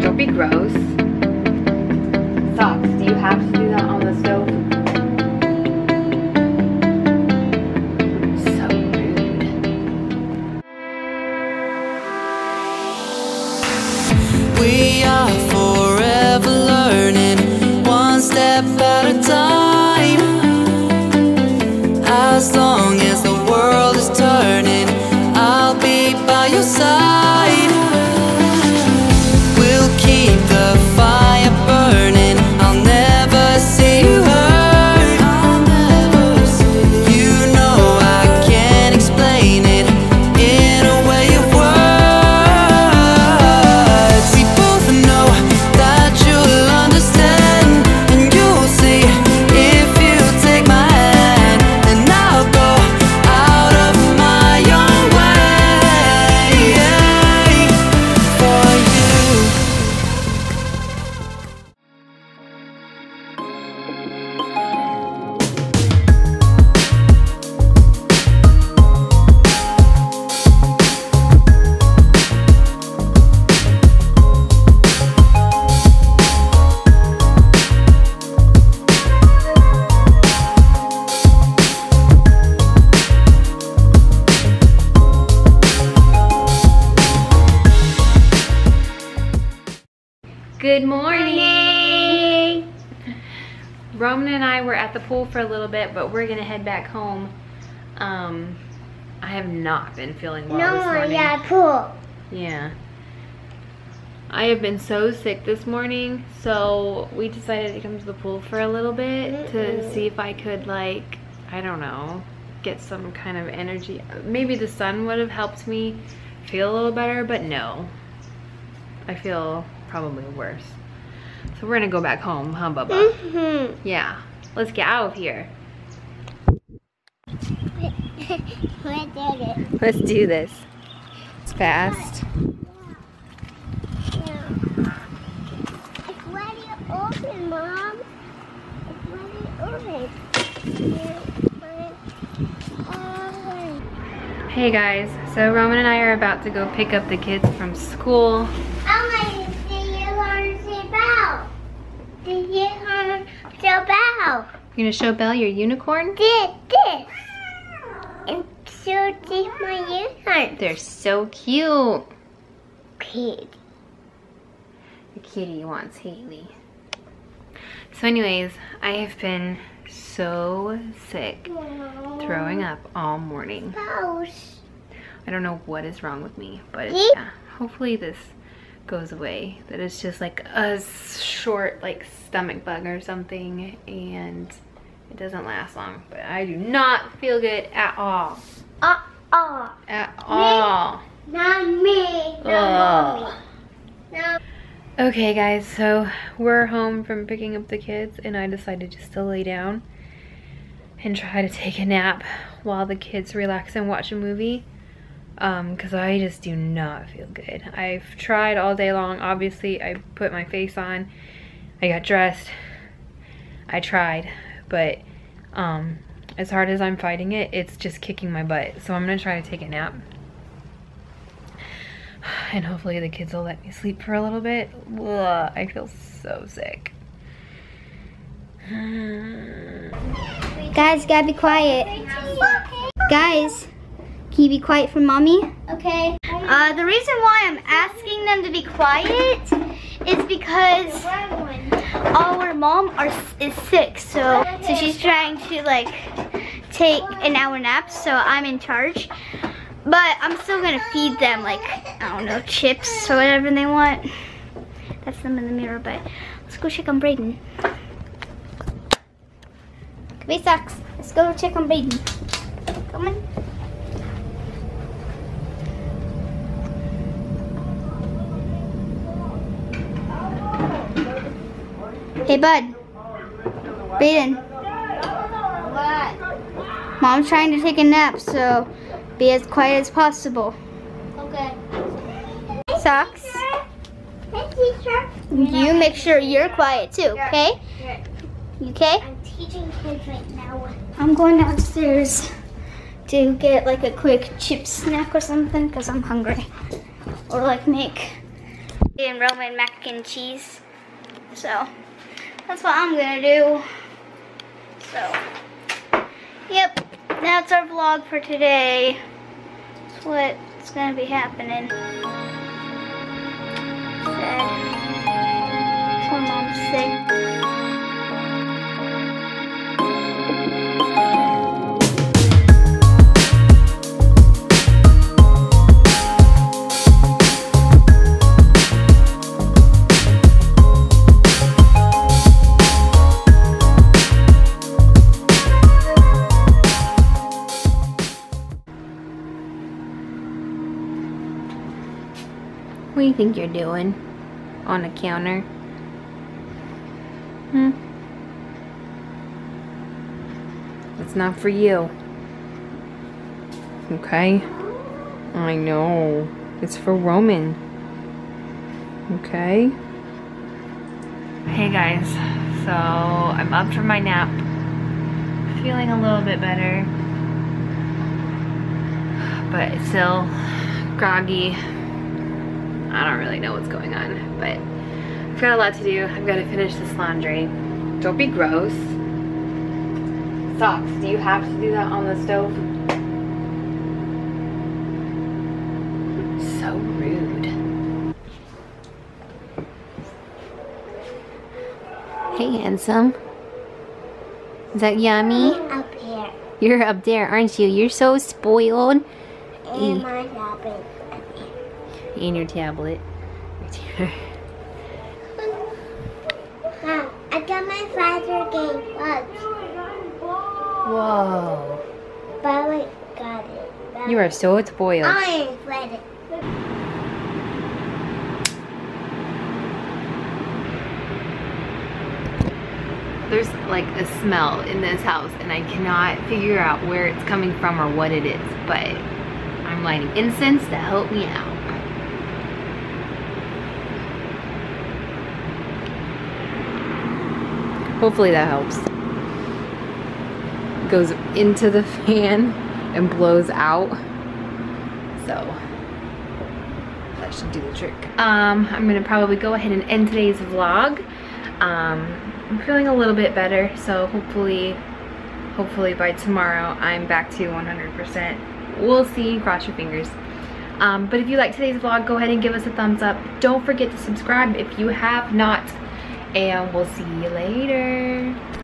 Don't be gross. Socks, do you have to do that on the stove? So rude. We are forever learning, one step at a time. As long as the world is turning, I'll be by your side. We'll keep the fire burning, I'll never see you hurt. You know I can't explain it in a way of words. We both know that you'll understand, and you'll see if you take my hand, and I'll go out of my own way for you. Good morning! Roman and I were at the pool for a little bit, but we're gonna head back home. I have not been feeling well this morning. Yeah, pool. Yeah. I have been so sick this morning, so we decided to come to the pool for a little bit to see if I could, like, I don't know, get some kind of energy. Maybe the sun would have helped me feel a little better, but no. I feel probably worse. So we're gonna go back home, huh, Bubba? Yeah. Let's get out of here. Let's do this. It's fast. It's ready open, Mom. It's ready open. Hey guys, so Roman and I are about to go pick up the kids from school. I'm going to see you on the bell. See you on the bell. You're gonna show Belle your unicorn? This. And so this my unicorn. They're so cute. Kid. The kitty wants Haley. So anyways, I have been so sick, throwing up all morning. House. I don't know what is wrong with me, but See? yeah, hopefully this goes away. That it's just like a short like stomach bug or something, and it doesn't last long. But I do not feel good at all. At all. Not me. Ugh. No. Okay guys, so we're home from picking up the kids, and I decided just to lay down and try to take a nap while the kids relax and watch a movie, because I just do not feel good. I've tried all day long. Obviously I put my face on, I got dressed, I tried, but as hard as I'm fighting it, it's just kicking my butt. So I'm gonna try to take a nap, and hopefully the kids will let me sleep for a little bit. Ugh, I feel so sick. Guys, gotta be quiet. Guys, can you be quiet for mommy? Okay. The reason why I'm asking them to be quiet is because our mom is sick, so she's trying to like take an hour nap, so I'm in charge. But I'm still gonna feed them, like, I don't know, chips or whatever they want. That's them in the mirror, but let's go check on Brayden. Come here, Socks. Let's go check on Brayden. Come on. Hey, bud. Brayden. What? Mom's trying to take a nap, so be as quiet as possible. Okay. Socks. Hey, teacher. You make sure you're quiet too, okay? You okay? I'm teaching kids right now. I'm going downstairs to get like a quick chip snack or something because I'm hungry. Or like make And Roman mac and cheese. So that's what I'm gonna do. So, yep, that's our vlog for today. That's what's gonna be happening. Sad. That's why Mom's sick. What do you think you're doing on the counter? It's not for you. Okay? I know. It's for Roman. Okay? Hey guys, so I'm up from my nap. Feeling a little bit better. But still groggy. I don't really know what's going on, but I've got a lot to do. I've got to finish this laundry. Don't be gross. Socks, do you have to do that on the stove? So rude. Hey, handsome. Is that yummy? Up here. You're up there, aren't you? You're so spoiled. And my tablet up here. In your tablet. Right here. Mom, I got my father game. Watch. Whoa. Bobby got it. You are so spoiled. I read it. There's like a smell in this house and I cannot figure out where it's coming from or what it is, but I'm lighting incense to help me out. Hopefully that helps. It goes into the fan and blows out. So that should do the trick. I'm gonna probably go ahead and end today's vlog. I'm feeling a little bit better, so hopefully by tomorrow I'm back to 100%. We'll see, cross your fingers. But if you like today's vlog, go ahead and give us a thumbs up. Don't forget to subscribe if you have not, and we'll see you later.